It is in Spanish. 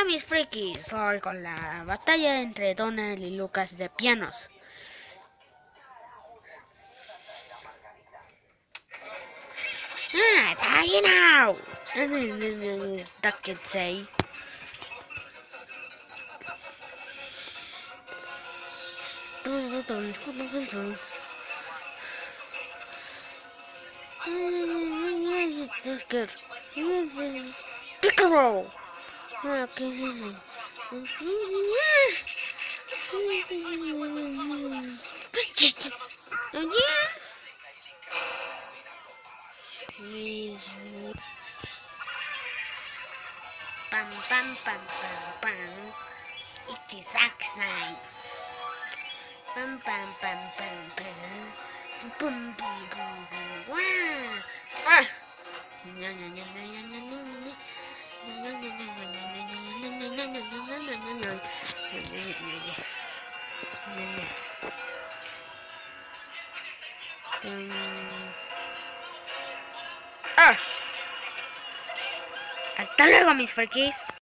Hola mis frikis, hoy con la batalla entre Donald y Lucas de pianos. Die now! That could say. Piccolo! Pam pam pam pam pam. It's a sax night. Pam pam pam pam pam. Boom boom boom boom. Wow! Ah! ¡Ah! Hasta luego, mis frikis.